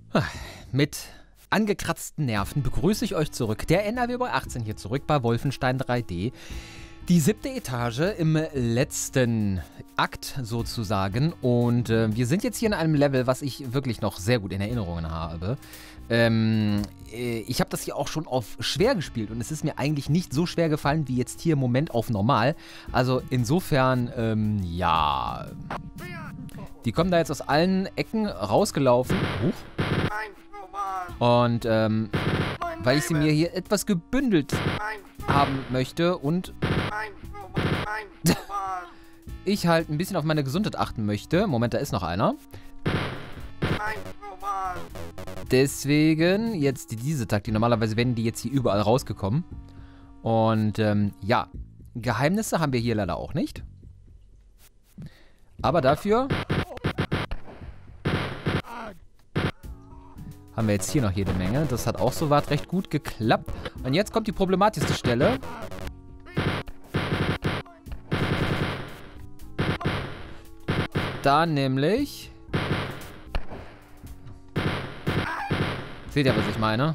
Mit angekratzten Nerven begrüße ich euch zurück. Der NRW bei 18 hier zurück bei Wolfenstein 3D. Die 7. Etage im letzten Akt sozusagen. Und wir sind jetzt hier in einem Level, was ich wirklich noch sehr gut in Erinnerungen habe. Ich habe das hier auch schon auf schwer gespielt und es ist mir eigentlich nicht so schwer gefallen wie jetzt hier im Moment auf normal. Also insofern, ja. Die kommen da jetzt aus allen Ecken rausgelaufen. Und weil ich sie mir hier etwas gebündelt haben möchte und ich halt ein bisschen auf meine Gesundheit achten möchte. Moment, da ist noch einer. Deswegen jetzt diese Taktik. Normalerweise wären die jetzt hier überall rausgekommen. Und ja, Geheimnisse haben wir hier leider auch nicht. Aber dafür haben wir jetzt hier noch jede Menge. Das hat auch soweit recht gut geklappt. Und jetzt kommt die problematischste Stelle. Da nämlich... Seht ihr, was ich meine?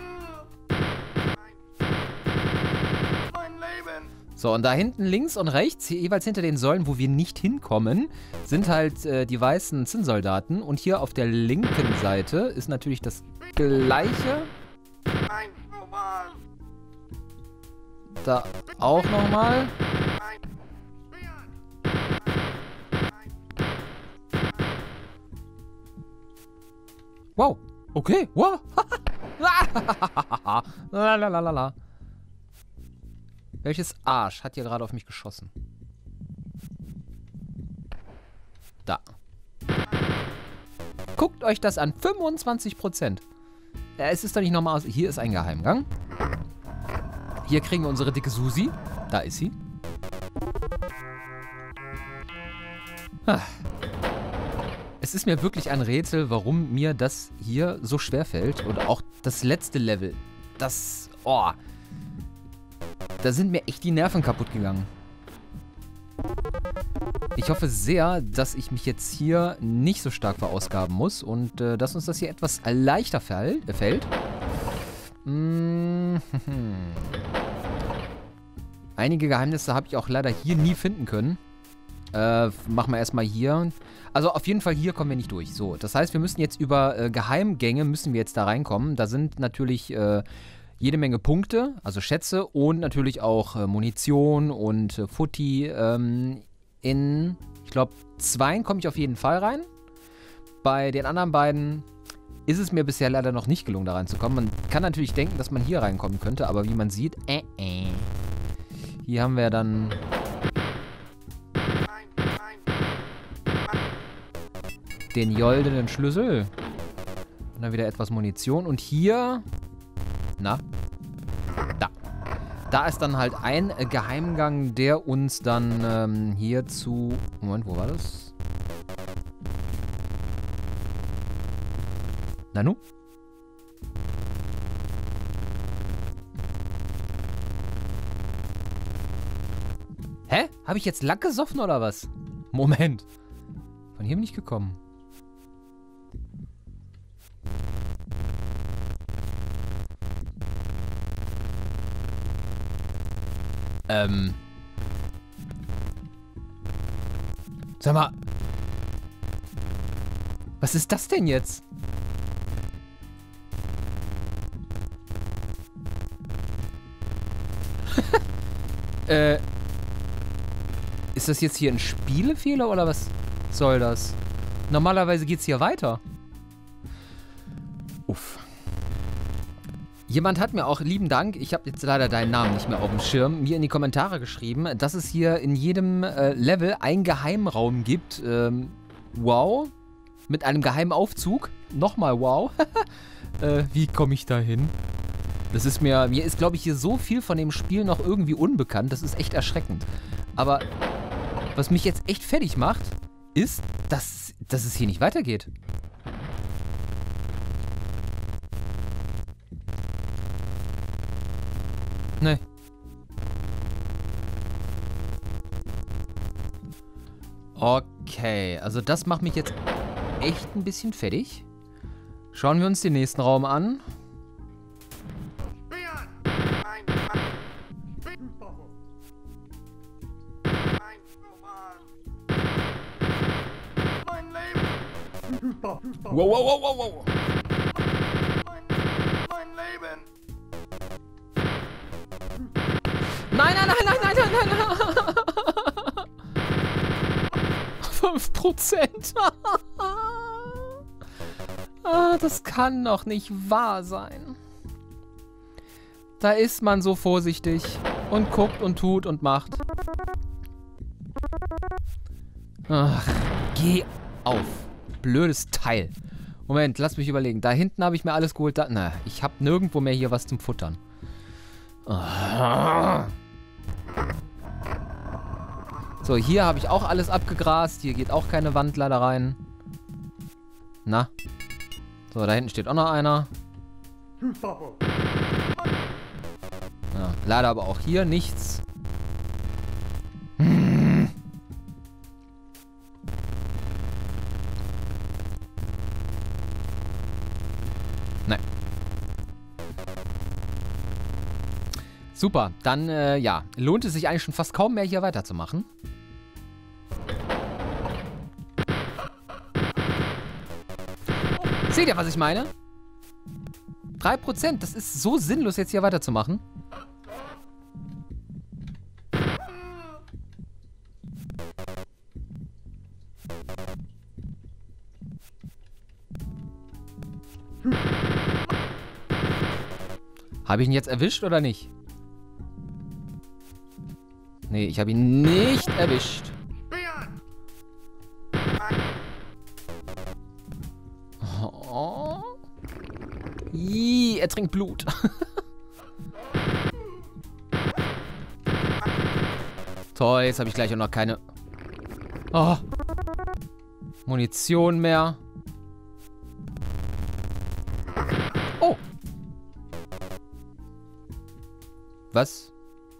So, und da hinten links und rechts, jeweils hinter den Säulen, wo wir nicht hinkommen, sind halt die weißen Zinnsoldaten. Und hier auf der linken Seite ist natürlich das Gleiche. Da auch nochmal. Wow. Okay. Wow. Lalalala. Welches Arsch hat hier gerade auf mich geschossen? Da. Guckt euch das an. 25%. Ja, es ist doch nicht normal. Hier ist ein Geheimgang. Hier kriegen wir unsere dicke Susi. Da ist sie. Es ist mir wirklich ein Rätsel, warum mir das hier so schwer fällt. Und auch das letzte Level. Das... Oh... Da sind mir echt die Nerven kaputt gegangen. Ich hoffe sehr, dass ich mich jetzt hier nicht so stark verausgaben muss und dass uns das hier etwas leichter fällt. Einige Geheimnisse habe ich auch leider hier nie finden können. Machen wir erstmal hier. Also auf jeden Fall hier kommen wir nicht durch. So, das heißt, wir müssen jetzt über Geheimgänge müssen wir jetzt da reinkommen. Da sind natürlich... jede Menge Punkte, also Schätze und natürlich auch Munition und Futti. Ich glaube, 2 komme ich auf jeden Fall rein. Bei den anderen beiden ist es mir bisher leider noch nicht gelungen, da reinzukommen. Man kann natürlich denken, dass man hier reinkommen könnte, aber wie man sieht, Hier haben wir dann... den goldenen Schlüssel. Und dann wieder etwas Munition. Und hier... Na? Da. Da ist dann halt ein Geheimgang, der uns dann hier zu... Moment, wo war das? Nanu? Hä? Habe ich jetzt Lack gesoffen oder was? Moment. Von hier bin ich gekommen. Sag mal. Was ist das denn jetzt? Ist das jetzt hier ein Spielefehler oder was soll das? Normalerweise geht's hier weiter. Uff. Jemand hat mir auch, lieben Dank, ich habe jetzt leider deinen Namen nicht mehr auf dem Schirm, mir in die Kommentare geschrieben, dass es hier in jedem Level einen Geheimraum gibt. Wow. Mit einem geheimen Aufzug. Nochmal wow. Wie komme ich da hin? Das ist mir ist, glaube ich, hier so viel von dem Spiel noch irgendwie unbekannt. Das ist echt erschreckend. Aber was mich jetzt echt fertig macht, ist, dass es hier nicht weitergeht. Nee. Okay, also das macht mich jetzt echt ein bisschen fertig. Schauen wir uns den nächsten Raum an. Wow, wow, wow, wow, wow. Mein Leben. Nein, nein, nein, nein, nein, nein, nein. 5%. Das kann doch nicht wahr sein. Da ist man so vorsichtig und guckt und tut und macht. Ach, geh auf. Blödes Teil. Moment, lass mich überlegen. Da hinten habe ich mir alles geholt. Na, ich habe nirgendwo mehr hier was zum Futtern. So, hier habe ich auch alles abgegrast. Hier geht auch keine Wandler da rein. Na. So, da hinten steht auch noch einer. Ja, leider aber auch hier nichts. Nein. Super, dann, ja, lohnt es sich eigentlich schon fast kaum mehr hier weiterzumachen. Seht ihr, was ich meine? 3%, das ist so sinnlos, jetzt hier weiterzumachen. Habe ich ihn jetzt erwischt oder nicht? Nee, ich habe ihn nicht erwischt. Oh. Ih, er trinkt Blut. Toll, jetzt habe ich gleich auch noch keine Munition mehr. Oh. Was?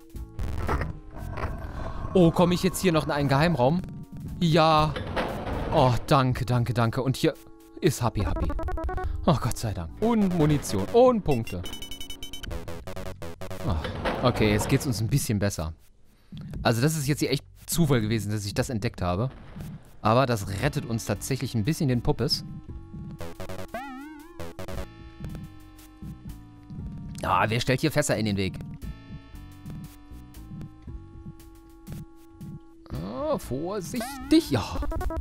Oh, komme ich jetzt hier noch in einen Geheimraum? Ja. Oh, danke, danke, danke. Und hier ist Happy Happy. Oh, Gott sei Dank. Und Munition. Und Punkte. Oh, okay, jetzt geht es uns ein bisschen besser. Also das ist jetzt hier echt Zufall gewesen, dass ich das entdeckt habe. Aber das rettet uns tatsächlich ein bisschen den Puppes. Ah, wer stellt hier Fässer in den Weg? Oh, vorsichtig. Ja.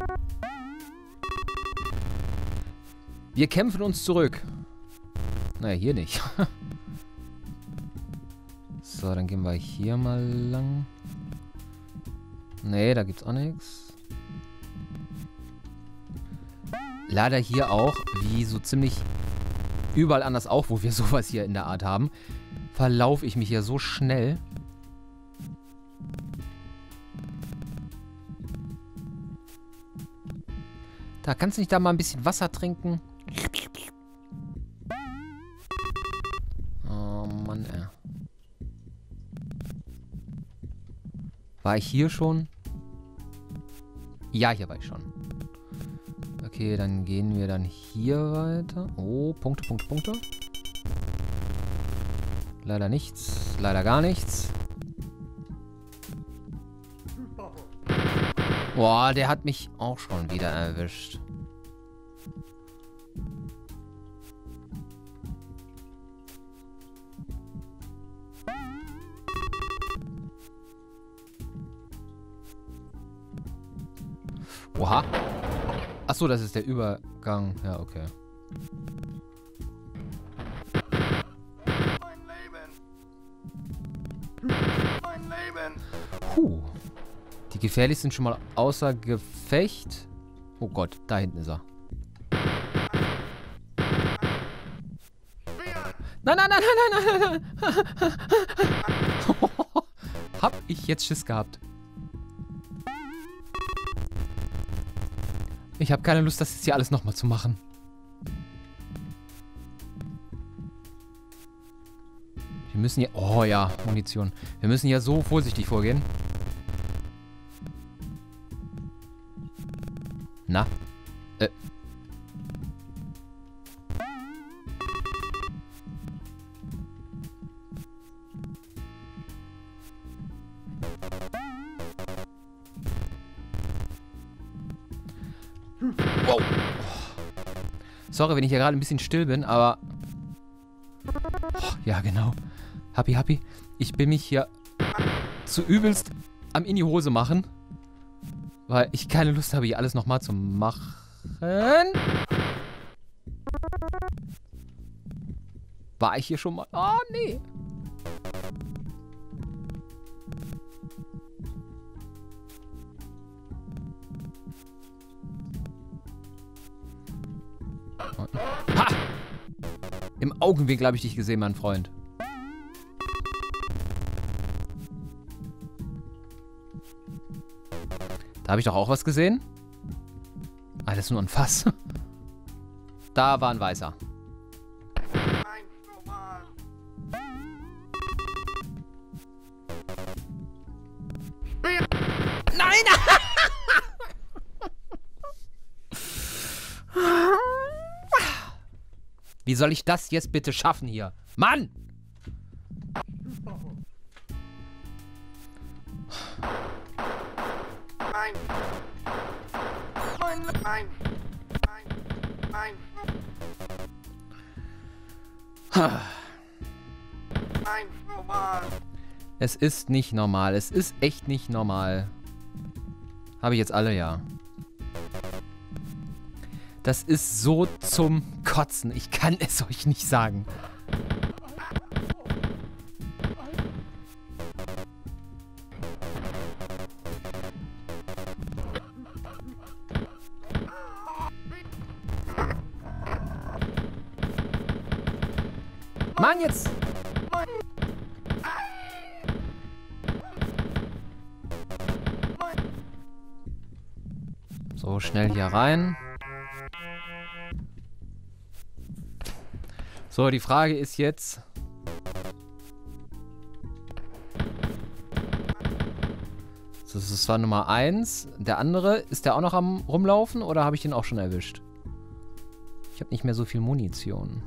Wir kämpfen uns zurück. Naja, hier nicht. So, dann gehen wir hier mal lang. Nee, da gibt's auch nichts. Leider hier auch, wie so ziemlich überall anders auch, wo wir sowas hier in der Art haben, verlaufe ich mich hier so schnell. Da kannst du nicht da mal ein bisschen Wasser trinken? Oh Mann, ey. War ich hier schon? Ja, hier war ich schon. Okay, dann gehen wir dann hier weiter. Oh, Punkte, Punkte, Punkte. Leider nichts. Leider gar nichts. Boah, der hat mich auch schon wieder erwischt. Oha. Achso, das ist der Übergang. Ja, okay. Mein Leben. Mein Leben. Puh. Die gefährlich sind schon mal außer Gefecht. Oh Gott, da hinten ist er. Nein, nein, nein, nein, nein, nein, nein. Hab ich jetzt Schiss gehabt. Ich habe keine Lust, das jetzt hier alles nochmal zu machen. Wir müssen hier... Oh ja, Munition. Wir müssen hier so vorsichtig vorgehen. Na? Wow. Sorry, wenn ich hier gerade ein bisschen still bin, aber... Oh, ja, genau. Happy. Ich bin mich hier zu übelst am in die Hose machen. Weil ich keine Lust habe, hier alles nochmal zu machen. War ich hier schon mal? Oh, nee. Ha! Im Augenwinkel habe ich dich gesehen, mein Freund. Da habe ich doch auch was gesehen. Ah, das ist nur ein Fass. Da war ein Weißer. Nein! Wie soll ich das jetzt bitte schaffen hier? Mann! Es ist nicht normal. Es ist echt nicht normal. Habe ich jetzt alle, ja. Das ist so zum Kotzen. Ich kann es euch nicht sagen. Mann, jetzt! So, schnell hier rein. So, die Frage ist jetzt... Das war Nummer 1. Der andere, ist der auch noch am Rumlaufen oder habe ich den auch schon erwischt? Ich habe nicht mehr so viel Munition.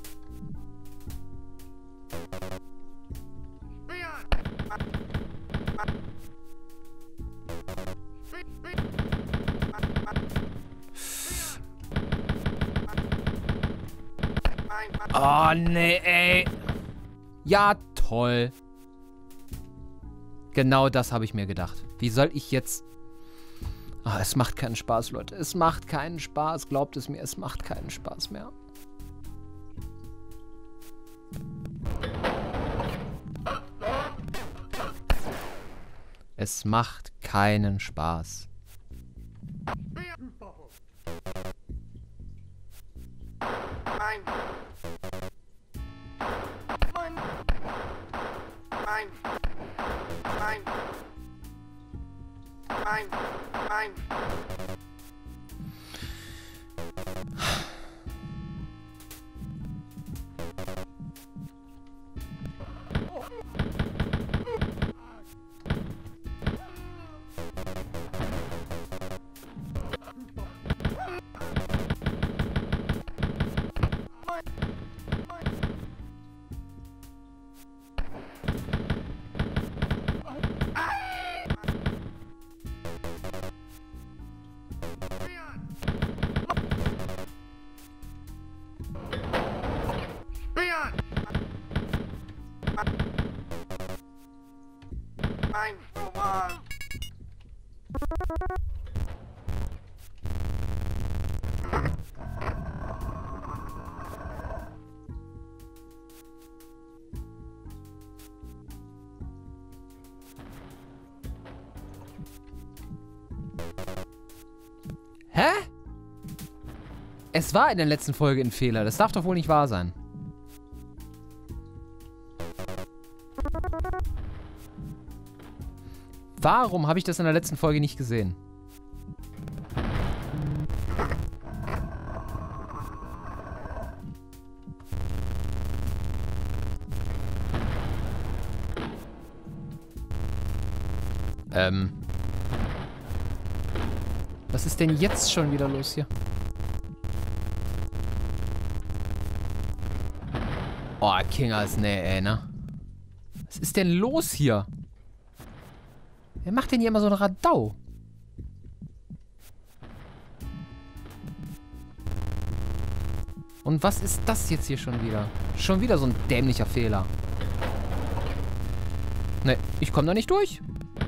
Oh, nee, ey. Ja, toll. Genau das habe ich mir gedacht. Wie soll ich jetzt... Ah, es macht keinen Spaß, Leute. Es macht keinen Spaß. Glaubt es mir, es macht keinen Spaß mehr. Es macht keinen Spaß. Hä? Es war in der letzten Folge ein Fehler. Das darf doch wohl nicht wahr sein. Warum habe ich das in der letzten Folge nicht gesehen? Was ist denn jetzt schon wieder los hier? Oh, Kingers, nee, ey, ne? Was ist denn los hier? Wer macht denn hier immer so ein Radau? Und was ist das jetzt hier schon wieder? Schon wieder so ein dämlicher Fehler. Ne, ich komme da nicht durch.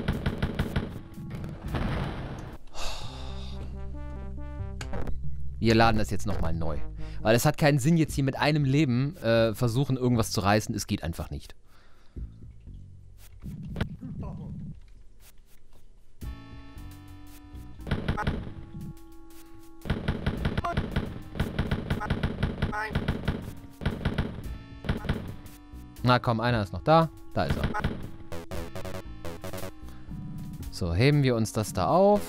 Wir laden das jetzt nochmal neu. Weil es hat keinen Sinn, jetzt hier mit einem Leben versuchen, irgendwas zu reißen. Es geht einfach nicht. Na komm, einer ist noch da. Da ist er. So, heben wir uns das da auf.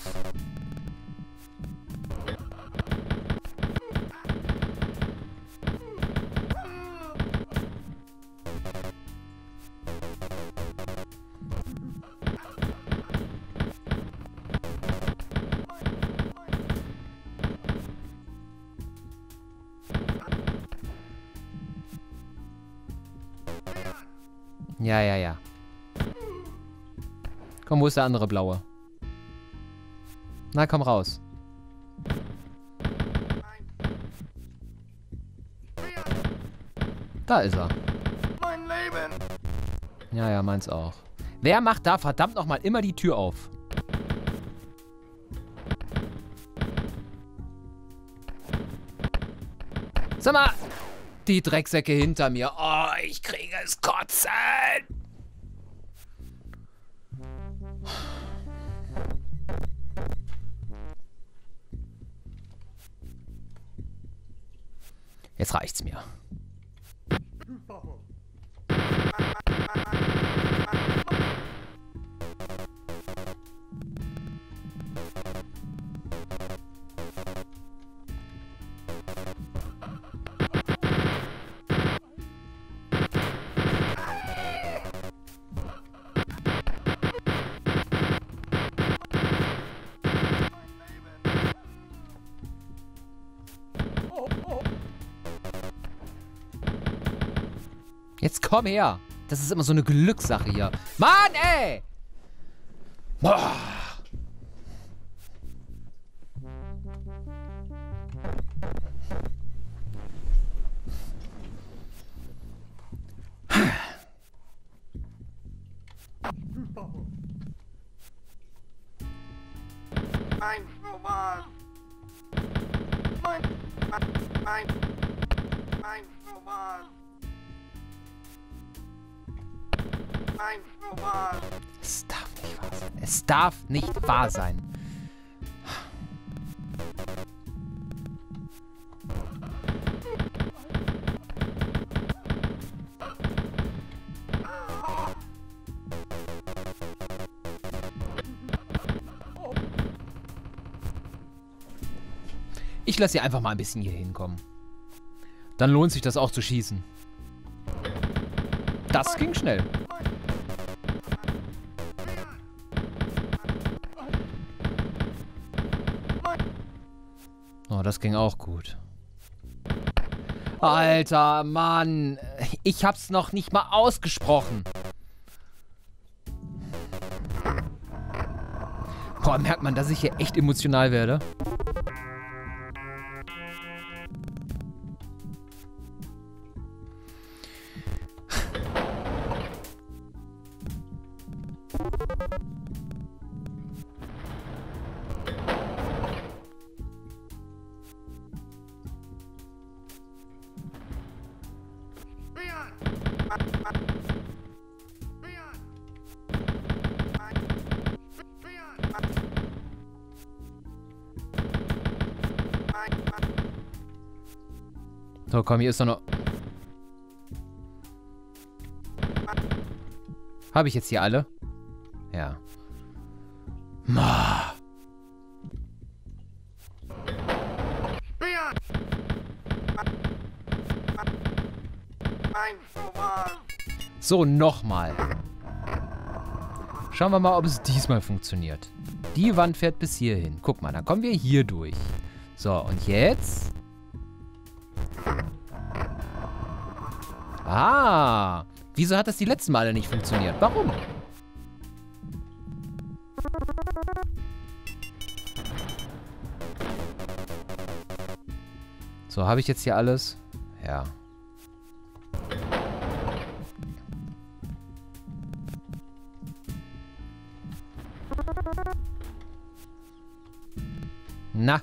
Ja, ja, ja. Komm, wo ist der andere blaue? Na, komm raus. Da ist er. Mein Leben! Ja, ja, meins auch. Wer macht da verdammt nochmal immer die Tür auf? Sag mal, die Drecksäcke hinter mir. Oh, ich kriege es kotzen. Jetzt reicht's mir. Jetzt komm her. Das ist immer so eine Glückssache hier. Mann, ey! Boah. Mein Roman! Mein Roman! Mein Roman! Es darf nicht wahr sein. Es darf nicht wahr sein. Ich lasse sie einfach mal ein bisschen hier hinkommen. Dann lohnt sich das auch zu schießen. Das ging schnell. Oh, das ging auch gut. Alter, Mann. Ich hab's noch nicht mal ausgesprochen. Boah, merkt man, dass ich hier echt emotional werde? So, komm, hier ist doch noch... Habe ich jetzt hier alle? Ja. Ma. So, nochmal. Schauen wir mal, ob es diesmal funktioniert. Die Wand fährt bis hierhin. Guck mal, dann kommen wir hier durch. So, und jetzt... Ah, wieso hat das die letzten Male nicht funktioniert? Warum? So, habe ich jetzt hier alles? Ja. Na.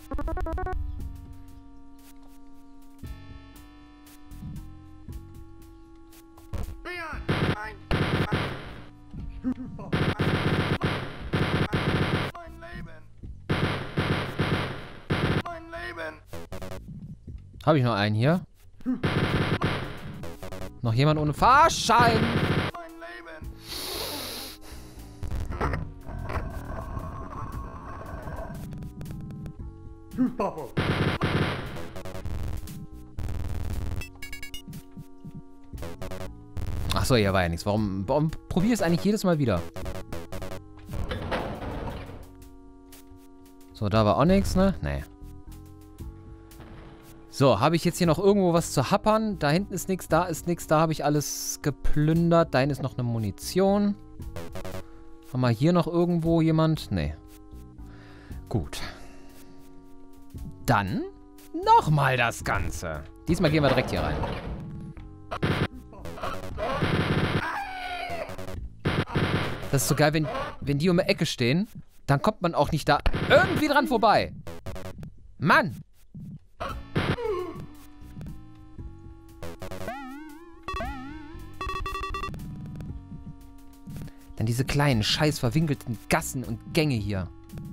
Mein Leben. Habe ich noch einen hier? Noch jemand ohne Fahrschein? Mein Leben. Achso, hier war ja nichts. Warum probier es eigentlich jedes Mal wieder? So, da war auch nichts, ne? Nee. So, habe ich jetzt hier noch irgendwo was zu happern? Da hinten ist nichts, da ist nichts, da habe ich alles geplündert. Da hinten ist noch eine Munition. Haben wir hier noch irgendwo jemand? Nee. Gut. Dann nochmal das Ganze. Diesmal gehen wir direkt hier rein. Das ist so geil, wenn die um die Ecke stehen, dann kommt man auch nicht da irgendwie dran vorbei. Mann! Dann diese kleinen, scheiß verwinkelten Gassen und Gänge hier.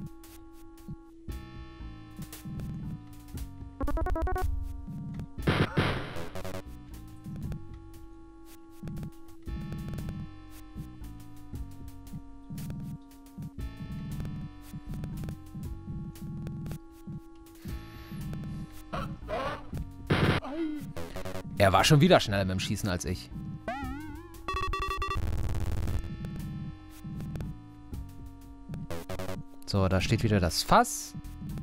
Er war schon wieder schneller mit dem Schießen als ich. So, da steht wieder das Fass.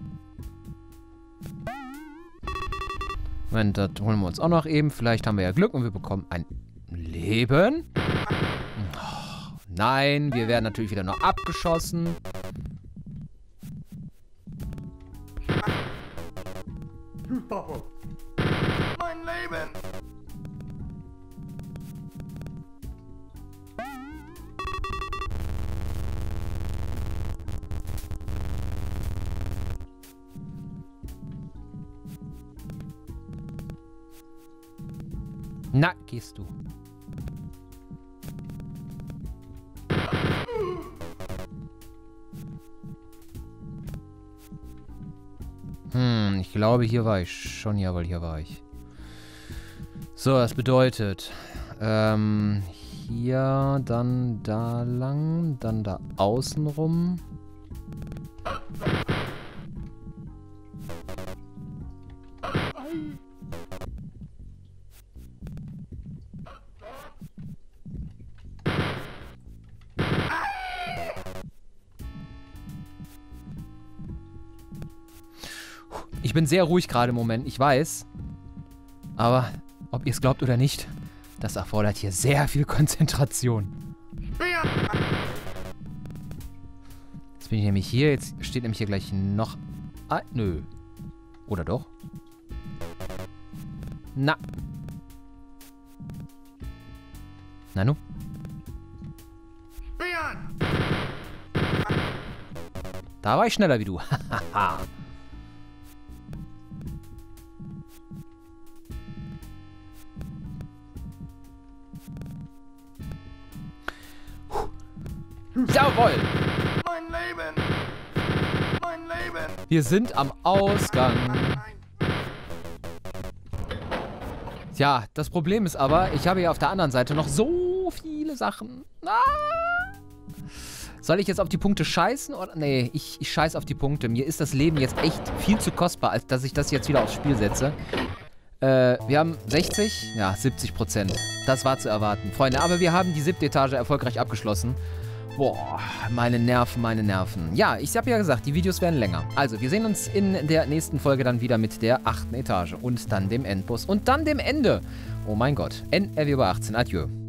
Moment, das holen wir uns auch noch eben. Vielleicht haben wir ja Glück und wir bekommen ein Leben. Oh, nein, wir werden natürlich wieder noch abgeschossen. Mein Leben. Na, gehst du. Ich glaube, hier war ich schon. Jawohl, hier war ich. So, das bedeutet, hier, dann da lang, dann da außen rum. Ich bin sehr ruhig gerade im Moment, ich weiß. Aber, ob ihr es glaubt oder nicht, das erfordert hier sehr viel Konzentration. Jetzt bin ich nämlich hier, jetzt steht nämlich hier gleich noch... Ah, nö. Oder doch? Na. Nanu? Da war ich schneller wie du. Hahaha. Jawohl! Mein Leben! Mein Leben! Wir sind am Ausgang. Ja, das Problem ist aber, ich habe hier auf der anderen Seite noch so viele Sachen. Ah! Soll ich jetzt auf die Punkte scheißen? Oder? Nee, ich scheiß auf die Punkte. Mir ist das Leben jetzt echt viel zu kostbar, als dass ich das jetzt wieder aufs Spiel setze. Wir haben 60? Ja, 70%. Das war zu erwarten. Freunde, aber wir haben die 7. Etage erfolgreich abgeschlossen. Boah, meine Nerven, meine Nerven. Ja, ich habe ja gesagt, die Videos werden länger. Also, wir sehen uns in der nächsten Folge dann wieder mit der 8. Etage und dann dem Endboss und dann dem Ende. Oh mein Gott. NRW über 18. Adieu.